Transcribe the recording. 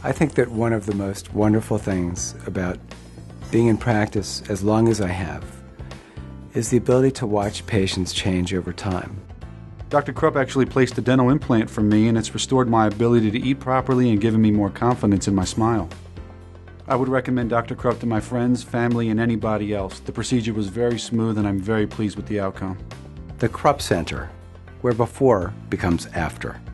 I think that one of the most wonderful things about being in practice as long as I have is the ability to watch patients change over time. Dr. Krupp actually placed a dental implant for me, and it's restored my ability to eat properly and given me more confidence in my smile. I would recommend Dr. Krupp to my friends, family, and anybody else. The procedure was very smooth, and I'm very pleased with the outcome. The Krupp Center, where before becomes after.